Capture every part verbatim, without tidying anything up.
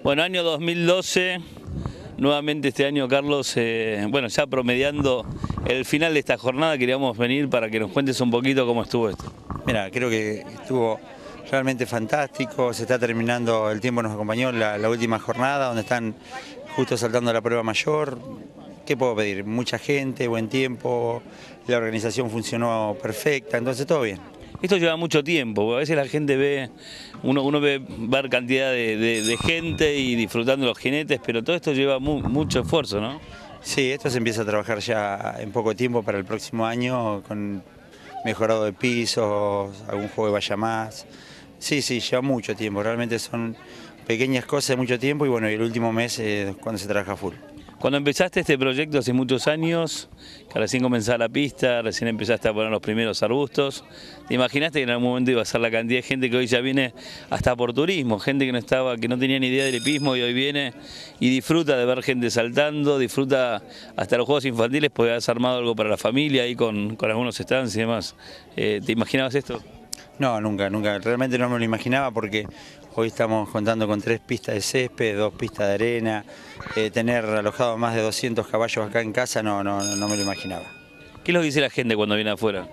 Bueno, año dos mil doce, nuevamente este año, Carlos, eh, bueno, ya promediando el final de esta jornada, queríamos venir para que nos cuentes un poquito cómo estuvo esto. Mira, creo que estuvo realmente fantástico, se está terminando, el tiempo nos acompañó la, la última jornada, donde están justo saltando la prueba mayor. ¿Qué puedo pedir? Mucha gente, buen tiempo, la organización funcionó perfecta, entonces todo bien. Esto lleva mucho tiempo, a veces la gente ve, uno, uno ve ver cantidad de, de, de gente y disfrutando los jinetes, pero todo esto lleva mu, mucho esfuerzo, ¿no? Sí, esto se empieza a trabajar ya en poco tiempo para el próximo año, con mejorado de pisos, algún juego de vaya más. Sí, sí, lleva mucho tiempo, realmente son pequeñas cosas de mucho tiempo y bueno, y el último mes es cuando se trabaja full. Cuando empezaste este proyecto hace muchos años, que recién comenzaba la pista, recién empezaste a poner los primeros arbustos, ¿te imaginaste que en algún momento iba a ser la cantidad de gente que hoy ya viene hasta por turismo? Gente que no estaba, que no tenía ni idea del hipismo y hoy viene y disfruta de ver gente saltando, disfruta hasta los juegos infantiles porque has armado algo para la familia ahí con, con algunos stands y demás. Eh, ¿te imaginabas esto? No, nunca, nunca, realmente no me lo imaginaba porque hoy estamos contando con tres pistas de césped, dos pistas de arena, eh, tener alojado más de doscientos caballos acá en casa no, no, no me lo imaginaba. ¿Qué es lo que dice la gente cuando viene afuera?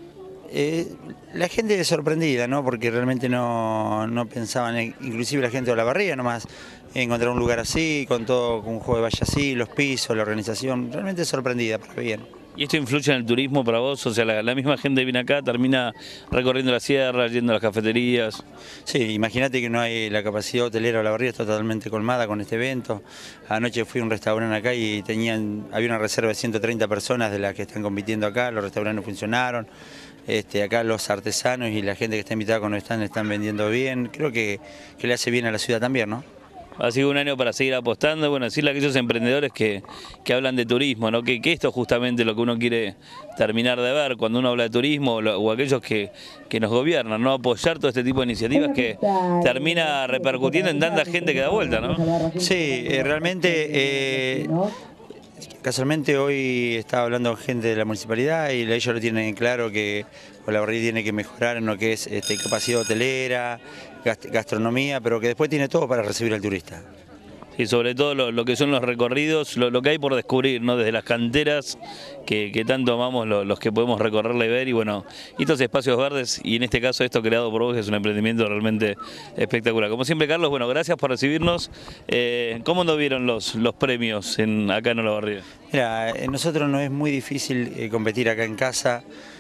Eh, la gente es sorprendida, ¿no? Porque realmente no, no pensaban, inclusive la gente de Olavarría nomás, encontrar un lugar así, con todo, con un juego de valla así, los pisos, la organización, realmente sorprendida, pero bien. ¿Y esto influye en el turismo para vos? O sea, la, la misma gente viene acá, termina recorriendo la sierra, yendo a las cafeterías. Sí, imagínate que no hay la capacidad hotelera de Olavarría, está totalmente colmada con este evento. Anoche fui a un restaurante acá y tenían, había una reserva de ciento treinta personas de las que están compitiendo acá, los restaurantes funcionaron. Este, acá los artesanos y la gente que está invitada con los están están vendiendo bien. Creo que, que le hace bien a la ciudad también, ¿no? Ha sido un año para seguir apostando, bueno, decirle a aquellos emprendedores que, que hablan de turismo, ¿no? que, que esto es justamente lo que uno quiere terminar de ver cuando uno habla de turismo o, lo, o aquellos que, que nos gobiernan, ¿no? Apoyar todo este tipo de iniciativas que termina repercutiendo en tanta gente que da vuelta, ¿no? Sí, eh, realmente... Eh, Casualmente hoy estaba hablando con gente de la municipalidad y ellos lo tienen claro que Olavarría tiene que mejorar en lo que es este, capacidad hotelera, gastronomía, pero que después tiene todo para recibir al turista. Y sobre todo lo, lo que son los recorridos, lo, lo que hay por descubrir, ¿no? Desde las canteras que, que tanto amamos lo, los que podemos recorrerla y ver, y bueno, y estos espacios verdes, y en este caso esto creado por vos, que es un emprendimiento realmente espectacular. Como siempre, Carlos, bueno, gracias por recibirnos. Eh, ¿Cómo nos vieron los, los premios en, acá en Olavarría? Mira, a nosotros no es muy difícil eh, competir acá en casa,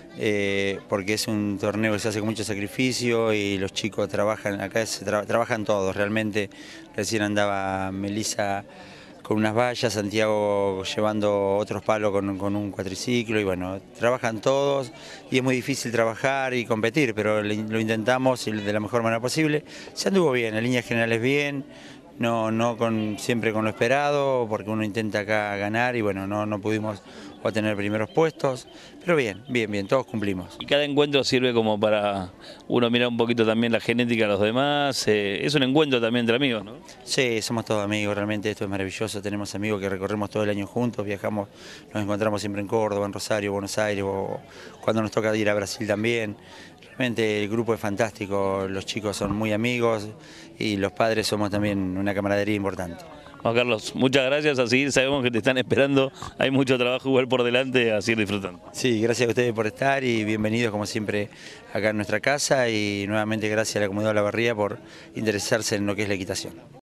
Eh, porque es un torneo que se hace con mucho sacrificio y los chicos trabajan, acá se tra trabajan todos realmente. Recién andaba Melissa con unas vallas, Santiago llevando otros palos con, con un cuatriciclo y bueno, trabajan todos y es muy difícil trabajar y competir, pero lo intentamos de la mejor manera posible. Se anduvo bien, en líneas generales bien, no, no con, siempre con lo esperado, porque uno intenta acá ganar y bueno, no, no pudimos obtener primeros puestos, pero bien, bien, bien, todos cumplimos. Y cada encuentro sirve como para uno mirar un poquito también la genética de los demás, eh, es un encuentro también entre amigos, ¿no? Sí, somos todos amigos, realmente esto es maravilloso, tenemos amigos que recorremos todo el año juntos, viajamos, nos encontramos siempre en Córdoba, en Rosario, Buenos Aires, o cuando nos toca ir a Brasil también. Realmente el grupo es fantástico, los chicos son muy amigos y los padres somos también una camaradería importante. Juan Carlos, muchas gracias, a seguir, sabemos que te están esperando, hay mucho trabajo igual por delante, a seguir disfrutando. Sí, gracias a ustedes por estar y bienvenidos como siempre acá en nuestra casa y nuevamente gracias a la comunidad de Olavarría por interesarse en lo que es la equitación.